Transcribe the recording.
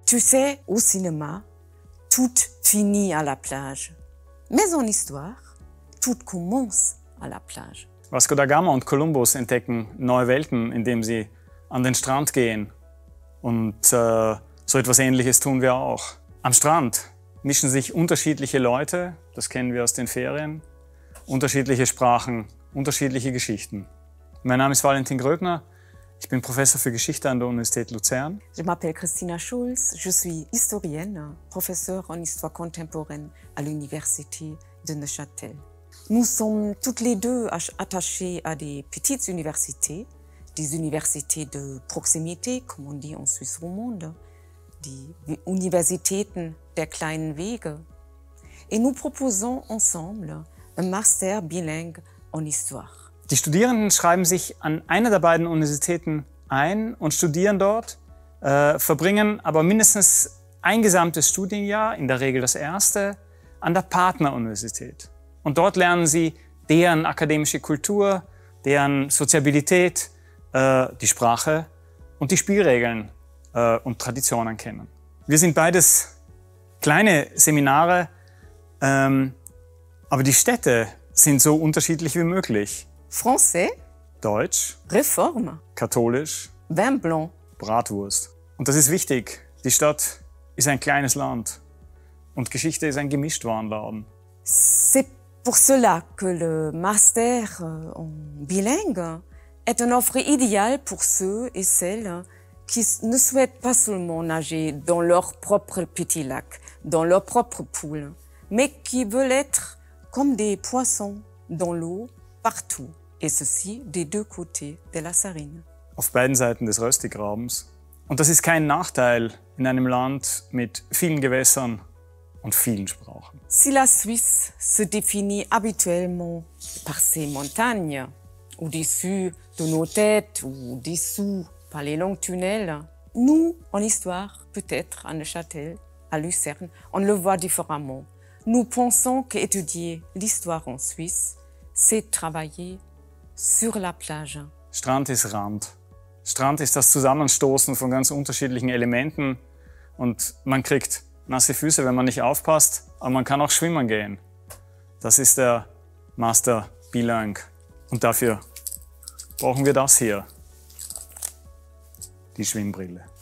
Tu sais, au cinéma, tout finit à la plage. Mais en histoire, tout commence à la plage. Vasco da Gama und Kolumbus entdecken neue Welten, indem sie an den Strand gehen. Und so etwas Ähnliches tun wir auch. Am Strand mischen sich unterschiedliche Leute, das kennen wir aus den Ferien, unterschiedliche Sprachen, unterschiedliche Geschichten. Mein Name ist Valentin Gröbner, ich bin Professor für Geschichte an der Universität Luzern. Je m'appelle Christina Schulz, je suis historienne, professeure en histoire contemporaine à l'université de Neuchâtel. Nous sommes toutes les deux attachées à des petites universités, des universités de proximité, comme on dit en Suisse romande, die Universitäten der kleinen Wege. Et nous proposons ensemble un master bilingue en histoire. Die Studierenden schreiben sich an einer der beiden Universitäten ein und studieren dort, verbringen aber mindestens ein gesamtes Studienjahr, in der Regel das erste, an der Partneruniversität. Und dort lernen sie deren akademische Kultur, deren Soziabilität, die Sprache und die Spielregeln und Traditionen kennen. Wir sind beides kleine Seminare, aber die Städte sind so unterschiedlich wie möglich. Français, Deutsch, Réforme, katholisch, Vin blanc. Bratwurst. Und das ist wichtig. Die Stadt ist ein kleines Land und Geschichte ist ein Gemischtwarenladen. C'est pour cela que le master en bilingue est une offre idéale pour ceux et celles qui ne souhaitent pas seulement nager dans leur propre petit lac, dans leur propre pool, mais qui veulent être comme des poissons dans l'eau partout. Et ceci des deux côtés de la Sarine. Auf beiden Seiten des Röstigrabens. Und das ist kein Nachteil in einem Land mit vielen Gewässern und vielen Sprachen. Si la Suisse se définit habituellement par ses montagnes, au-dessus de nos têtes ou dessous par les longs tunnels, nous, en histoire, peut-être à Neuchâtel, à Lucerne, on le voit différemment. Nous pensons qu'étudier l'histoire en Suisse, c'est travailler sur la plage. Strand ist Rand. Strand ist das Zusammenstoßen von ganz unterschiedlichen Elementen und man kriegt nasse Füße, wenn man nicht aufpasst, aber man kann auch schwimmen gehen. Das ist der Master Bilingue. Und dafür brauchen wir das hier, die Schwimmbrille.